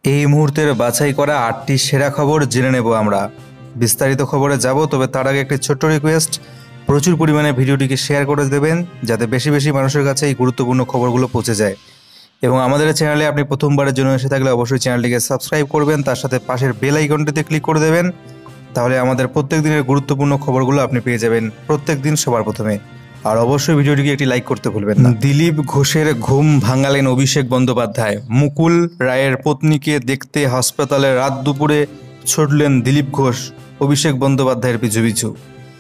এই মুহূর্তের বাছাই করা ৮টি সেরা খবর জেনে নেব আমরা। বিস্তারিত খবরে যাব, তবে তার আগে একটি ছোট্ট রিকোয়েস্ট, প্রচুর পরিমাণে ভিডিওটিকে শেয়ার করে দেবেন যাতে বেশি বেশি মানুষের কাছে এই গুরুত্বপূর্ণ খবরগুলো পৌঁছে যায়। এবং আমাদের চ্যানেলে আপনি প্রথমবারের জন্য এসে থাকলে অবশ্যই চ্যানেলটিকে সাবস্ক্রাইব করবেন, তার সাথে পাশের বেল আইকনটিতে ক্লিক করে দেবেন। তাহলে আমাদের প্রত্যেক দিনের গুরুত্বপূর্ণ খবরগুলো আপনি পেয়ে যাবেন প্রত্যেক দিন সবার প্রথমে। আর অবশ্যই ভিডিওটিকে একটি লাইক করতে ভুলবেন না। দিলীপ ঘোষের ঘুম ভাঙালেন অভিষেক বন্দ্যোপাধ্যায়। মুকুল রায়ের পত্নীকে দেখতে হাসপাতালে রাত দুপুরে ছুটলেন দিলীপ ঘোষ অভিষেক বন্দ্যোপাধ্যায়ের পিছু পিছু।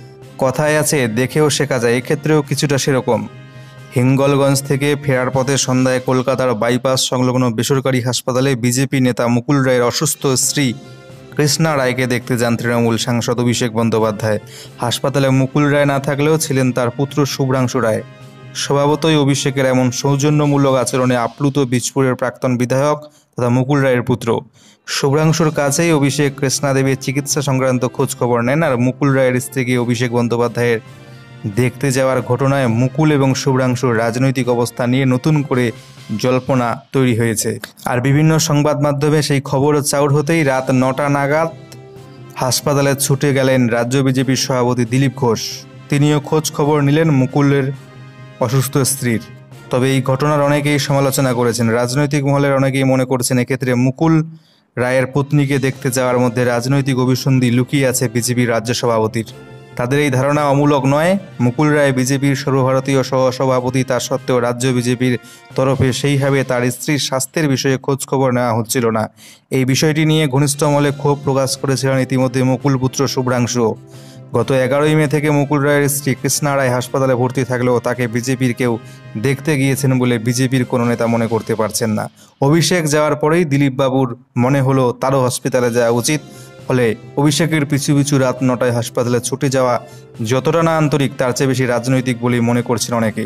কথায় আছে দেখেও শেখা যায়, এক্ষেত্রেও কিছুটা সেরকম। হিঙ্গলগঞ্জ থেকে ফেরার পথে সন্ধ্যায় কলকাতার বাইপাস সংলগ্ন বেসরকারি হাসপাতালে বিজেপি নেতা মুকুল রায়ের অসুস্থ স্ত্রী কৃষ্ণা রায়কে দেখতে যান তৃণমূল সাংসদ অভিষেক বন্দ্যোপাধ্যায়। হাসপাতালে মুকুল রায় না থাকলেও ছিলেন তার পুত্র শুভ্রাংশু রায়। স্বভাবতই অভিষেকের এমন সৌজন্যমূলক আচরণে আপ্লুত বীজপুরের প্রাক্তন বিধায়ক তথা মুকুল রায়ের পুত্র। শুভ্রাংশুর কাছেই অভিষেক কৃষ্ণা দেবীর চিকিৎসা সংক্রান্ত খোঁজ খবর নেন, আর মুকুল রায়ের স্ত্রীকে অভিষেক বন্দ্যোপাধ্যায়ের দেখতে যাওয়ার ঘটনায় মুকুল এবং শুভ্রাংশুর রাজনৈতিক অবস্থা নিয়ে নতুন করে জল্পনা তৈরি হয়েছে। আর বিভিন্ন সংবাদ মাধ্যমে সেই খবর চাউর হতেই রাত ৯টা নাগাদ হাসপাতালে ছুটে গেলেন রাজ্য বিজেপির সভাপতি দিলীপ ঘোষ। তিনিও খোঁজ খবর নিলেন মুকুলের অসুস্থ স্ত্রীর। তবে এই ঘটনার অনেকেই সমালোচনা করেছেন। রাজনৈতিক মহলের অনেকেই মনে করছেন এক্ষেত্রে মুকুল রায়ের পত্নীকে দেখতে যাওয়ার মধ্যে রাজনৈতিক অভিসন্ধি লুকিয়ে আছে বিজেপির রাজ্য সভাপতির। তাদের এই ধারণা অমূলক নয়। মুকুল রায় বিজেপির সর্বভারতীয় সহসভাপতি, তা সত্ত্বেও রাজ্য বিজেপির তরফে সেইভাবে তার স্ত্রীর স্বাস্থ্যের বিষয়ে খোঁজখবর নেওয়া হচ্ছিল না। এই বিষয়টি নিয়ে ঘনিষ্ঠ মহলে ক্ষোভ প্রকাশ করেছিলেন ইতিমধ্যে মুকুল পুত্র শুভ্রাংশুও। গত 11ই মে থেকে মুকুল রায়ের স্ত্রী কৃষ্ণা রায় হাসপাতালে ভর্তি থাকলেও তাকে বিজেপির কেউ দেখতে গিয়েছেন বলে বিজেপির কোনো নেতা মনে করতে পারছেন না। অভিষেক যাওয়ার পরেই দিলীপবাবুর মনে হলো তারও হসপিটালে যাওয়া উচিত। ফলে অভিষেকের পিছু পিছু রাত ৯টায় হাসপাতালে ছুটে যাওয়া যতটা না আন্তরিক, তার চেয়ে বেশি রাজনৈতিক বলেই মনে করছেন অনেকে।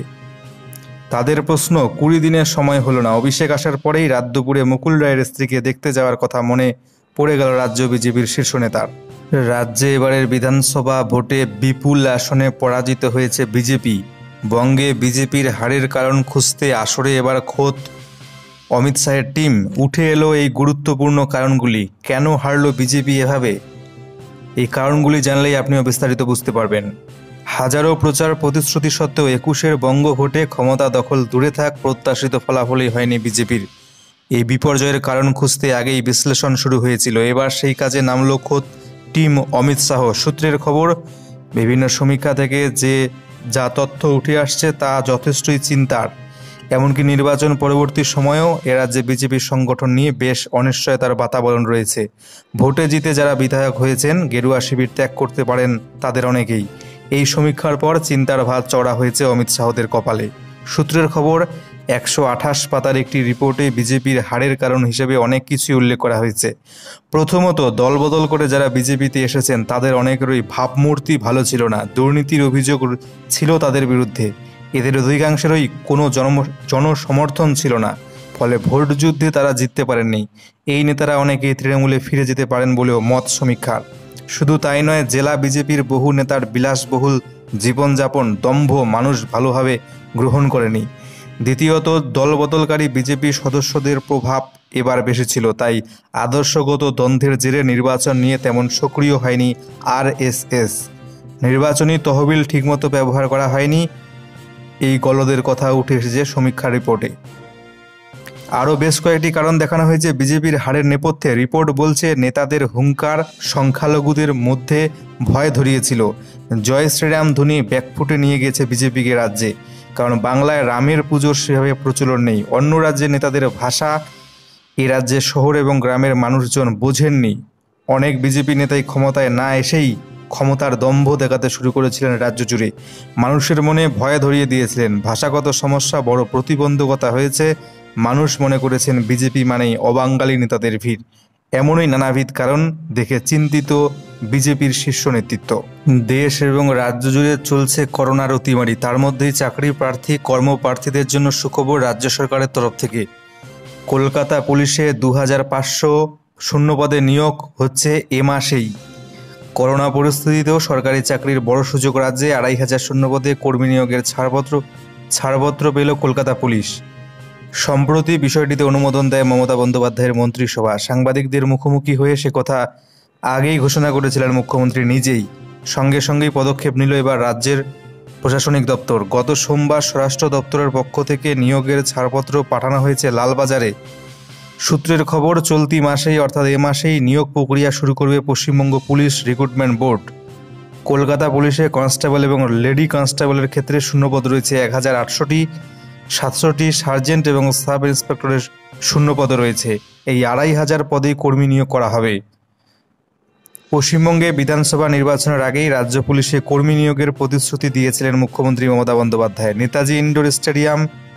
তাদের প্রশ্ন, 20 দিনের সময় হলো না, অভিষেক আসার পরেই রাত দুপুরে মুকুল রায়ের স্ত্রীকে দেখতে যাওয়ার কথা মনে পড়ে গেল রাজ্য বিজেপির শীর্ষ নেতার। রাজ্যে এবারের বিধানসভা ভোটে বিপুল আসনে পরাজিত হয়েছে বিজেপি। বঙ্গে বিজেপির হারের কারণ খুঁজতে আসরে এবার খোদ অমিত শাহের টিম। উঠে এলো এই গুরুত্বপূর্ণ কারণগুলি। কেন হারল বিজেপি এভাবে? এই কারণগুলি জানলেই আপনিও বিস্তারিত বুঝতে পারবেন। হাজারো প্রচার প্রতিশ্রুতি সত্ত্বেও 21-এর বঙ্গ ভোটে ক্ষমতা দখল দূরে থাক, প্রত্যাশিত ফলাফলই হয়নি বিজেপির। এই বিপর্যয়ের কারণ খুঁজতে আগেই বিশ্লেষণ শুরু হয়েছিল। এবার সেই কাজে নামল খোদ টিম অমিত শাহ। সূত্রের খবর, বিভিন্ন সমীক্ষা থেকে যা তথ্য উঠে আসছে তা যথেষ্টই চিন্তার। এমনকি নির্বাচন পরবর্তী সময়েও এ রাজ্যে বিজেপির সংগঠন নিয়ে বেশ অনিশ্চয়তার বাতাবরণ রয়েছে। ভোটে জিতে যারা বিধায়ক হয়েছেন, গেরুয়া শিবির ত্যাগ করতে পারেন তাদের অনেকেই। এই সমীক্ষার পর চিন্তার ভাঁজ চড়া হয়েছে অমিত শাহদের কপালে। সূত্রের খবর, 128 পাতার একটি রিপোর্টে বিজেপির হারের কারণ হিসেবে অনেক কিছুই উল্লেখ করা হয়েছে। প্রথমত, দলবদল করে যারা বিজেপিতে এসেছেন তাদের অনেকেরই ভাবমূর্তি ভালো ছিল না। দুর্নীতির অভিযোগ ছিল তাদের বিরুদ্ধে। এদের অধিকাংশেরই কোনো জনসমর্থন ছিল না। ফলে ভোট যুদ্ধে তারা জিততে পারেননি। এই নেতারা অনেকেই তৃণমূলে ফিরে যেতে পারেন বলেও মত সমীক্ষার। শুধু তাই নয়, জেলা বিজেপির বহু নেতার বিলাসবহুল জীবনযাপন, দম্ভ মানুষ ভালোভাবে গ্রহণ করেনি। দ্বিতীয়ত, দলবদলকারী বিজেপি সদস্যদের প্রভাব এবার বেশি ছিল। তাই আদর্শগত দ্বন্দ্বের জেরে নির্বাচন নিয়ে তেমন সক্রিয় হয়নি আরএসএস। নির্বাচনী তহবিল ঠিকমতো ব্যবহার করা হয়নি, এই গলদের কথা উঠে এসেছে সমীক্ষা রিপোর্টে। আরও বেশ কয়েকটি কারণ দেখানো হয়েছে বিজেপির হারের নেপথ্যে। রিপোর্ট বলছে, নেতাদের হুঙ্কার সংখ্যালঘুদের মধ্যে ভয় ধরিয়েছিল। জয় শ্রীরাম ধ্বনি ব্যাকফুটে নিয়ে গেছে বিজেপিকে রাজ্যে। কারণ বাংলায় রামের পুজোর সেভাবে প্রচলন নেই। অন্য রাজ্যে নেতাদের ভাষা এ রাজ্যে শহর এবং গ্রামের মানুষজন বোঝেননি। অনেক বিজেপি নেতাই ক্ষমতায় না এসেই ক্ষমতার দম্ভ দেখাতে শুরু করেছিলেন রাজ্য জুড়ে। মানুষের মনে ভয় ধরিয়ে দিয়েছিলেন। ভাষাগত সমস্যা বড় প্রতিবন্ধকতা হয়েছে। মানুষ মনে করেছেন বিজেপি মানেই অবাঙালি নেতাদের ভিড়। এমনই নানাবিধ কারণ দেখে চিন্তিত বিজেপির শীর্ষ নেতৃত্ব। দেশ এবং রাজ্য জুড়ে চলছে করোনার অতিমারি। তার মধ্যেই চাকরি প্রার্থী কর্মপ্রার্থীদের জন্য সুখবর রাজ্য সরকারের তরফ থেকে। কলকাতা পুলিশে 2500 শূন্যপদে নিয়োগ হচ্ছে এ মাসেই। করোনা পরিস্থিতিতেও সরকারি চাকরির বড় সুযোগ রাজ্যে। 2500 শূন্যপদে কর্মী নিয়োগের ছাড়পত্র পেল কলকাতা পুলিশ। সম্প্রতি বিষয়টিতে অনুমোদন দেয় মমতা বন্দ্যোপাধ্যায়ের মন্ত্রিসভা। সাংবাদিকদের মুখোমুখি হয়ে সে কথা আগেই ঘোষণা করেছিলেন মুখ্যমন্ত্রী নিজেই। সঙ্গে সঙ্গেই পদক্ষেপ নিল এবার রাজ্যের প্রশাসনিক দপ্তর। গত সোমবার স্বরাষ্ট্র দপ্তরের পক্ষ থেকে নিয়োগের ছাড়পত্র পাঠানো হয়েছে লালবাজারে। সূত্রের খবর, চলতি মাসেই অর্থাৎ এ মাসেই নিয়োগ প্রক্রিয়া শুরু করবে Paschimbanga police recruitment board. Kolkata পুলিশে কনস্টেবল এবং লেডি কনস্টেবলের ক্ষেত্রে শূন্যপদ রয়েছে 1800টি, 700টি সার্জেন্ট এবং সাব ইন্সপেক্টরের শূন্যপদ রয়েছে। এই 2500 পদেই কর্মী নিয়োগ করা হবে। পশ্চিমবঙ্গে বিধানসভা নির্বাচনের আগেই রাজ্য পুলিশে কর্মী নিয়োগের প্রতিশ্রুতি দিয়েছিলেন মুখ্যমন্ত্রী মমতা বন্দ্যোপাধ্যায়। নেতাজি ইন্ডোর স্টেডিয়াম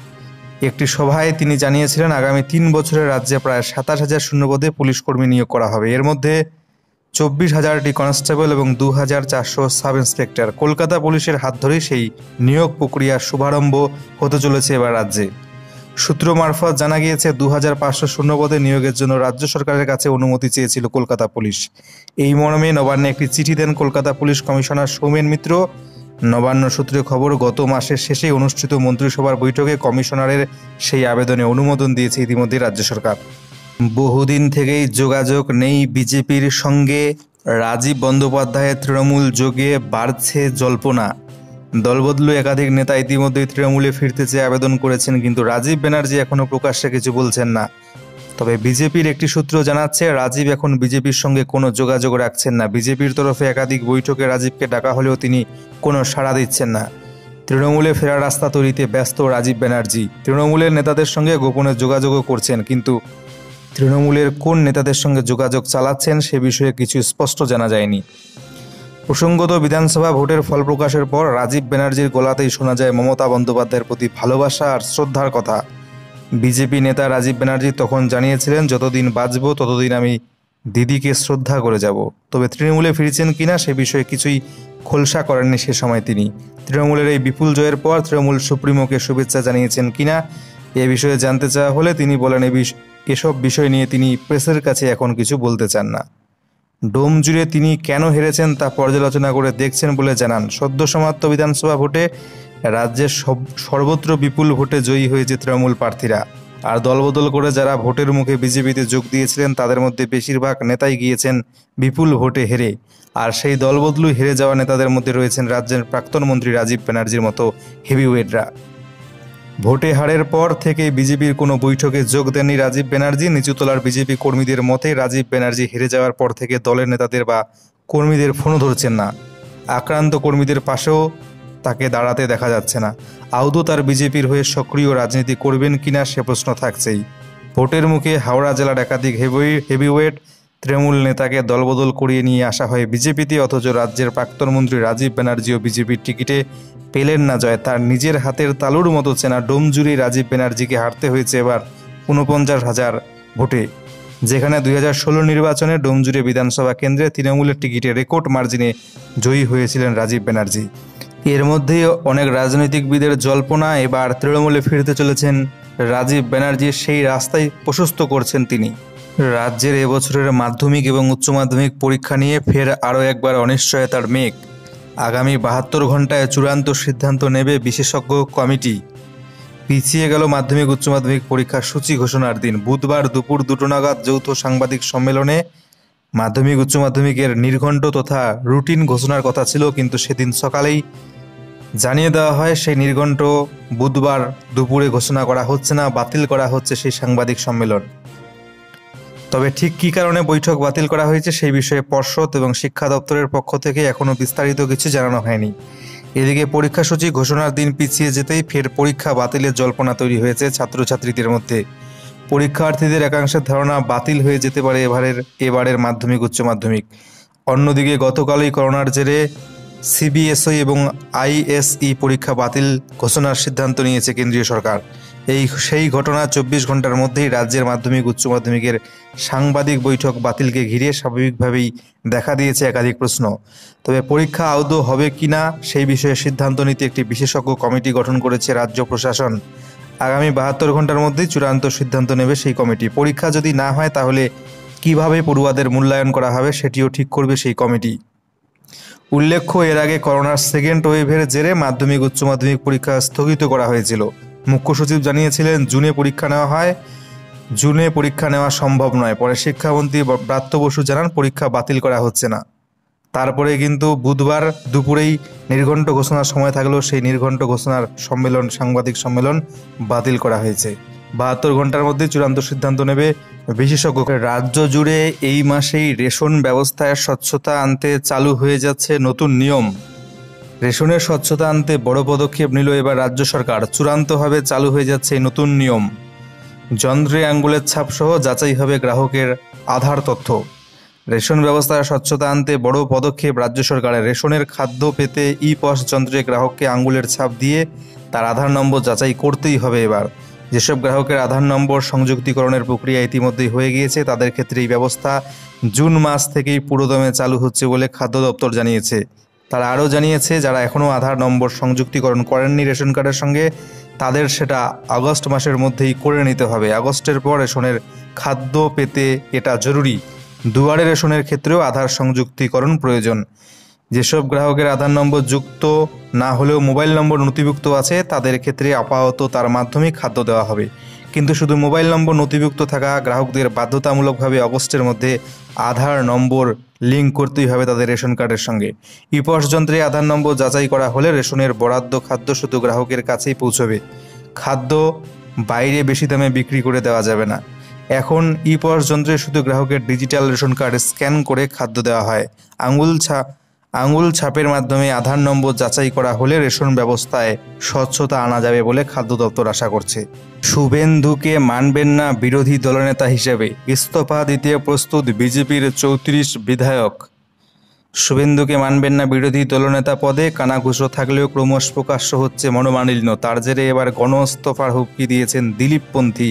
একটি সভায় তিনি জানিয়েছিলেন আগামী 3 বছরে রাজ্যে প্রায় 27,000 শূন্যপদে পুলিশ কর্মী নিয়োগ করা হবে। এর মধ্যে 24,000টি কনস্টেবল এবং 2,400 সাব ইন্সপেক্টর। কলকাতা পুলিশের হাত ধরেই সেই নিয়োগ প্রক্রিয়ার শুভারম্ভ হতে চলেছে এবার রাজ্যে। সূত্র মারফত জানা গিয়েছে 2,500 শূন্যপদে নিয়োগের জন্য রাজ্য সরকারের কাছে অনুমতি চেয়েছিল কলকাতা পুলিশ। এই মর্মে নবান্নে একটি চিঠি দেন কলকাতা পুলিশ কমিশনার সৌমেন মিত্র। নবান্ন সূত্রে খবর, গত মাসের শেষে অনুষ্ঠিত মন্ত্রিসভার বৈঠকে কমিশনারের সেই আবেদনে অনুমোদন দিয়েছে ইতিমধ্যে রাজ্য সরকার। বহুদিন থেকেই যোগাযোগ নেই বিজেপির সঙ্গে। রাজীব বন্দ্যোপাধ্যায়ের তৃণমূল যোগে বাড়ছে জল্পনা। দলবদলু একাধিক নেতা ইতিমধ্যেই তৃণমূলে ফিরতে চেয়ে আবেদন করেছেন, কিন্তু রাজীব ব্যানার্জি এখনও প্রকাশ্যে কিছু বলছেন না। তবে বিজেপির একটি সূত্র জানাচ্ছে রাজীব এখন বিজেপির সঙ্গে কোনো যোগাযোগ রাখছেন না। বিজেপির তরফে একাধিক বৈঠকে রাজীবকে ডাকা হলেও তিনি কোনো সাড়া দিচ্ছেন না। তৃণমূলে ফেরার রাস্তা তৈরিতে ব্যস্ত রাজীব ব্যানার্জি। তৃণমূলের নেতাদের সঙ্গে গোপনে যোগাযোগও করছেন, কিন্তু তৃণমূলের কোন নেতাদের সঙ্গে যোগাযোগ চালাচ্ছেন সে বিষয়ে কিছু স্পষ্ট জানা যায়নি। প্রসঙ্গত, বিধানসভা ভোটের ফল প্রকাশের পর রাজীব ব্যানার্জির গলাতেই শোনা যায় মমতা বন্দ্যোপাধ্যায়ের প্রতি ভালোবাসা আর শ্রদ্ধার কথা। বিজেপি নেতা রাজীব ব্যানার্জি তখন জানিয়েছিলেন, যতদিন বাঁচব ততদিন আমি দিদিকে শ্রদ্ধা করে যাব। তবে তৃণমূলে ফিরছেন কিনা সে বিষয়ে কিছুই খোলসা করেননি সে সময় তিনি। তৃণমূলের এই বিপুল জয়ের পর তৃণমূল সুপ্রিমোকে শুভেচ্ছা জানিয়েছেন কিনা এ বিষয়ে জানতে চাওয়া হলে তিনি বলেন এসব বিষয় নিয়ে তিনি প্রেসের কাছে এখন কিছু বলতে চান না। ডোম জুড়ে তিনি কেন হেরেছেন তা পর্যালোচনা করে দেখছেন বলে জানান। সদ্য সমাপ্ত বিধানসভা ভোটে রাজ্যের সর্বত্র বিপুল ভোটে জয়ী হয়েছে তৃণমূল প্রার্থীরা। আর দলবদল করে যারা ভোটের মুখে বিজেপিতে যোগ দিয়েছিলেন তাদের মধ্যে বেশিরভাগ নেতাই গিয়েছেন বিপুল ভোটে হেরে। আর সেই দলবদলু হেরে যাওয়া নেতাদের মধ্যে রয়েছেন রাজ্যের প্রাক্তন মন্ত্রী রাজীব ব্যানার্জির মতো হেভিওয়েটরা। ভোটে হারের পর থেকে বিজেপির কোনো বৈঠকে যোগ দেননি রাজীব ব্যানার্জি। নিচুতলার বিজেপি কর্মীদের মতে রাজীব ব্যানার্জি হেরে যাওয়ার পর থেকে দলের নেতাদের বা কর্মীদের ফোনও ধরছেন না। আক্রান্ত কর্মীদের পাশেও তাকে দাঁড়াতে দেখা যাচ্ছে না। আদৌ তার বিজেপির হয়ে সক্রিয় রাজনীতি করবেন কিনা সে প্রশ্ন থাকছেই। ভোটের মুখে হাওড়া জেলার একাধিক হেভিওয়েট তৃণমূল নেতাকে দলবদল করিয়ে নিয়ে আসা হয় বিজেপিতে, অথচ রাজ্যের প্রাক্তন মন্ত্রী রাজীব ব্যানার্জিও বিজেপির টিকিটে পেলেন না জয়। তার নিজের হাতের তালুর মতো চেনা ডোমজুড়ি রাজীব ব্যানার্জিকে হারতে হয়েছে এবার 49,000 ভোটে, যেখানে 2016 নির্বাচনে ডোমজুড়ি বিধানসভা কেন্দ্রে তৃণমূলের টিকিটে রেকর্ড মার্জিনে জয়ী হয়েছিলেন রাজীব ব্যানার্জি। এর মধ্যেই অনেক রাজনৈতিকবিদের জল্পনা, এবার তৃণমূলে ফিরতে চলেছেন রাজীব ব্যানার্জি, সেই রাস্তায় প্রশস্ত করছেন তিনি। রাজ্যের এবছরের মাধ্যমিক এবং উচ্চ মাধ্যমিক পরীক্ষা নিয়ে ফের আরও একবার অনিশ্চয়তার মেঘ। আগামী 72 ঘন্টায় চূড়ান্ত সিদ্ধান্ত নেবে বিশেষজ্ঞ কমিটি। পিছিয়ে গেল মাধ্যমিক উচ্চ মাধ্যমিক পরীক্ষার সূচি ঘোষণার দিন। বুধবার দুপুর 2টো নাগাদ যৌথ সাংবাদিক সম্মেলনে মাধ্যমিক উচ্চ মাধ্যমিকের নির্ঘণ্ট তথা রুটিন ঘোষণার কথা ছিল, কিন্তু সেদিন সকালেই জানিয়ে দেওয়া হয় সেই নির্ঘণ্ট বুধবার দুপুরে ঘোষণা করা হচ্ছে না, বাতিল করা হচ্ছে সেই সাংবাদিক সম্মেলন। তবে ঠিক কী কারণে বৈঠক বাতিল করা হয়েছে সেই বিষয়ে পর্ষদ এবং শিক্ষা দপ্তরের পক্ষ থেকে এখনও বিস্তারিত কিছু জানানো হয়নি। এদিকে পরীক্ষাসূচি ঘোষণার দিন পিছিয়ে যেতেই ফের পরীক্ষা বাতিলের জল্পনা তৈরি হয়েছে ছাত্রছাত্রীদের মধ্যে। পরীক্ষার্থীদের একাংশের ধারণা বাতিল হয়ে যেতে পারে এবারের মাধ্যমিক উচ্চ মাধ্যমিক। অন্যদিকে গতকালই করোনার জেরে সিবিএসই এবং আইএসই পরীক্ষা বাতিল ঘোষণার সিদ্ধান্ত নিয়েছে কেন্দ্রীয় সরকার। সেই ঘটনা 24 ঘন্টার মধ্যেই রাজ্যের মাধ্যমিক উচ্চ মাধ্যমিকের সাংবাদিক বৈঠক বাতিলকে ঘিরে স্বাভাবিকভাবেই দেখা দিয়েছে একাধিক প্রশ্ন। তবে পরীক্ষা আদৌ হবে কিনা সেই বিষয়ে সিদ্ধান্ত নিতে একটি বিশেষজ্ঞ কমিটি গঠন করেছে রাজ্য প্রশাসন। আগামী 72 ঘন্টার মধ্যেই চূড়ান্ত সিদ্ধান্ত নেবে সেই কমিটি। পরীক্ষা যদি না হয় তাহলে কিভাবে পড়ুয়াদের মূল্যায়ন করা হবে সেটিও ঠিক করবে সেই কমিটি। উল্লেখ্য, এর আগে করোনার সেকেন্ড ওয়েভের জেরে মাধ্যমিক উচ্চ মাধ্যমিক পরীক্ষা স্থগিত করা হয়েছিল। মুখ্য সচিব জানিয়েছিলেন জুনে পরীক্ষা নেওয়া হয়, জুনে পরীক্ষা নেওয়া সম্ভব নয়। পরে শিক্ষামন্ত্রী ব্রাত্য বসু জানান পরীক্ষা বাতিল করা হচ্ছে না। তারপরে কিন্তু বুধবার দুপুরেই নির্ঘণ্ট ঘোষণার সময় থাকলেও সেই নির্ঘণ্ট ঘোষণার সাংবাদিক সম্মেলন বাতিল করা হয়েছে। 72 ঘন্টার মধ্যে চূড়ান্ত সিদ্ধান্ত নেবে বিশেষজ্ঞ। রাজ্য জুড়ে এই মাসেই রেশন ব্যবস্থায় স্বচ্ছতা আনতে চালু হয়ে যাচ্ছে নতুন নিয়ম। রেশনের স্বচ্ছতা আনতে বড় পদক্ষেপ নিল এবার রাজ্য সরকার। চূড়ান্তভাবে চালু হয়ে যাচ্ছে নতুন নিয়ম। যন্ত্রে আঙ্গুলের ছাপ সহ যাচাই হবে গ্রাহকের আধার তথ্য। রেশন ব্যবস্থায় স্বচ্ছতা আনতে বড় পদক্ষেপ রাজ্য সরকারের। রেশনের খাদ্য পেতে ই-পস যন্ত্রে গ্রাহককে আঙ্গুলের ছাপ দিয়ে তার আধার নম্বর যাচাই করতেই হবে। এবার যেসব গ্রাহকের আধার নম্বর সংযুক্তিকরণের প্রক্রিয়া ইতিমধ্যেই হয়ে গিয়েছে তাদের ক্ষেত্রে এই ব্যবস্থা জুন মাস থেকেই পুরোদমে চালু হচ্ছে বলে খাদ্য দপ্তর জানিয়েছে। তারা আরও জানিয়েছে যারা এখনও আধার নম্বর সংযুক্তিকরণ করেননি রেশন কার্ডের সঙ্গে তাদের সেটা আগস্ট মাসের মধ্যেই করে নিতে হবে। আগস্টের পর রেশনের খাদ্য পেতে এটা জরুরি। দুয়ারে রেশনের ক্ষেত্রেও আধার সংযুক্তিকরণ প্রয়োজন। যেসব গ্রাহকের আধার নম্বর যুক্ত না হলেও মোবাইল নম্বর নথিভুক্ত আছে তাদের ক্ষেত্রে আপাতত তার মাধ্যমে খাদ্য দেওয়া হবে। কিন্তু শুধু মোবাইল নম্বর নথিভুক্ত থাকা গ্রাহকদের বাধ্যতামূলকভাবে আগস্টের মধ্যে আধার নম্বর লিঙ্ক করতেই হবে তাদের রেশন কার্ডের সঙ্গে। ই-পস যন্ত্রে আধার নম্বর যাচাই করা হলে রেশনের বরাদ্দ খাদ্য শুধু গ্রাহকের কাছেই পৌঁছবে। খাদ্য বাইরে বেশি দামে বিক্রি করে দেওয়া যাবে না। এখন ই-পস যন্ত্রে শুধু গ্রাহকের ডিজিটাল রেশন কার্ড স্ক্যান করে খাদ্য দেওয়া হয়। আঙুল ছাপের মাধ্যমে আধার নম্বর যাচাই করা হলে রেশন ব্যবস্থায় স্বচ্ছতা আনা যাবে বলে খাদ্য দপ্তর আশা করছে। শুভেন্দুকে মানবেন না বিরোধী দলনেতা হিসেবে, ইস্তফা দিতে প্রস্তুত বিজেপির 34 বিধায়ক। শুভেন্দুকে মানবেন না বিরোধী দলনেতা পদে কানাঘুষো থাকলেও ক্রমশ প্রকাশ্য হচ্ছে মনোমালিন্য। তার জেরে এবার গণ ইস্তফার হুমকি দিয়েছেন দিলীপপন্থী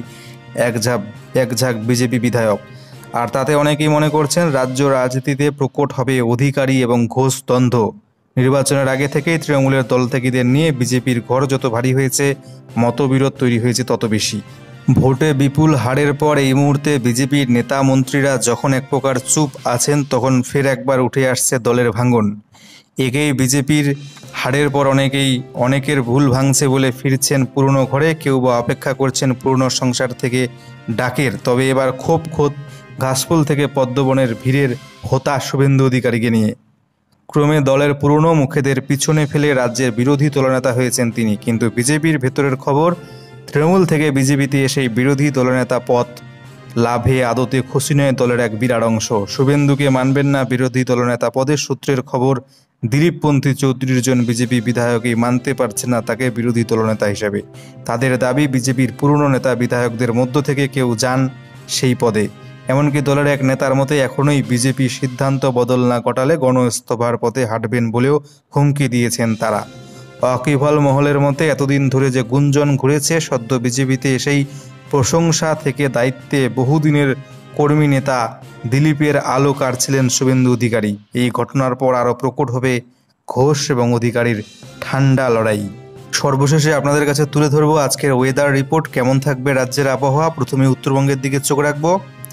এক ঝাঁক বিজেপি বিধায়ক। আর তাতে অনেকেই মনে করছেন রাজ্য রাজনীতিতে প্রকট হবে অধিকারী এবং ঘোষ দ্বন্দ্ব। নির্বাচনের আগে থেকেই তৃণমূলের দলত্যাগীদের নিয়ে বিজেপির ঘর যত ভারী হয়েছে, মতবিরোধ তৈরি হয়েছে তত বেশি। ভোটে বিপুল হারের পর এই মুহূর্তে বিজেপির নেতা মন্ত্রীরা যখন এক প্রকার চুপ আছেন তখন ফের একবার উঠে আসছে দলের ভাঙন। একেই বিজেপির হারের পর অনেকের ভুল ভাঙছে বলে ফিরছেন পুরনো ঘরে, কেউ বা অপেক্ষা করছেন পুরনো সংসার থেকে ডাকের। তবে এবার খোদ ঘাসফুল থেকে পদ্মবনের ভিড়ের হোতা শুভেন্দু অধিকারীকে নিয়ে। ক্রমে দলের পুরনো মুখেদের পিছনে ফেলে রাজ্যের বিরোধী দলনেতা হয়েছেন তিনি। কিন্তু বিজেপির ভেতরের খবর, তৃণমূল থেকে বিজেপিতে এসে বিরোধী দলনেতা পদ লাভে আদতে খুশি নয় দলের এক বিরাট অংশ। শুভেন্দুকে মানবেন না বিরোধী দলনেতা পদের সূত্রের খবর, দিলীপপন্থী 34 জন বিজেপি বিধায়কই মানতে পারছে না তাকে বিরোধী দলনেতা হিসেবে। তাদের দাবি বিজেপির পুরনো নেতা বিধায়কদের মধ্য থেকে কেউ যান সেই পদে। এমনকি দলের এক নেতার মতে এখনোই বিজেপি সিদ্ধান্ত বদল না ঘটালে গণ ইস্তফার পথে হাঁটবেন বলেও হুমকি দিয়েছেন তারা। ওয়াকিবহাল মহলের মতে এতদিন ধরে যে গুঞ্জন ঘুরেছে, সদ্য বিজেপিতে এসেই প্রশংসা থেকে দায়িত্বে বহুদিনের কর্মী নেতা দিলীপের আলো কাটছিলেন শুভেন্দু অধিকারী। এই ঘটনার পর আরও প্রকট হবে ঘোষ এবং অধিকারীর ঠান্ডা লড়াই। সর্বশেষে আপনাদের কাছে তুলে ধরবো আজকের ওয়েদার রিপোর্ট। কেমন থাকবে রাজ্যের আবহাওয়া, প্রথমে উত্তরবঙ্গের দিকে চোখ রাখবো।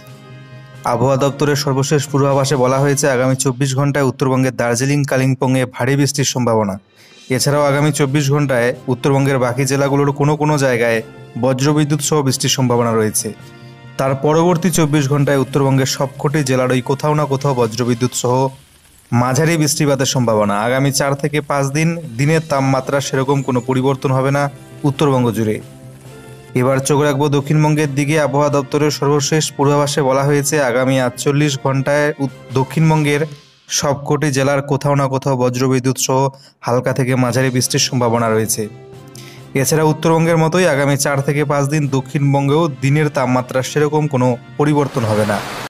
আবহাওয়া দপ্তরের সর্বশেষ পূর্বাভাসে বলা হয়েছে আগামী 24 ঘন্টায় উত্তরবঙ্গের দার্জিলিং কালিম্পংয়ে ভারী বৃষ্টির সম্ভাবনা। এছাড়াও আগামী 24 ঘন্টায় উত্তরবঙ্গের বাকি জেলাগুলোর কোনো জায়গায় বজ্রবিদ্যুৎ সহ বৃষ্টির সম্ভাবনা রয়েছে। তার পরবর্তী 24 ঘন্টায় উত্তরবঙ্গের সবকটি জেলারই কোথাও না কোথাও বজ্রবিদ্যুৎ সহ মাঝারি বৃষ্টিপাতের সম্ভাবনা। আগামী 4 থেকে 5 দিন দিনের তাপমাত্রা সেরকম কোনো পরিবর্তন হবে না উত্তরবঙ্গ জুড়ে। এবার চোখ রাখবো দক্ষিণবঙ্গের দিকে। আবহাওয়া দপ্তরের সর্বশেষ পূর্বাভাসে বলা হয়েছে আগামী 48 ঘন্টায় দক্ষিণবঙ্গের সবকটি জেলার কোথাও না কোথাও বজ্রবিদ্যুৎ সহ হালকা থেকে মাঝারি বৃষ্টির সম্ভাবনা রয়েছে। এছাড়া উত্তরবঙ্গের মতোই আগামী 4 থেকে 5 দিন দক্ষিণবঙ্গেও দিনের তাপমাত্রা সেরকম কোনো পরিবর্তন হবে না।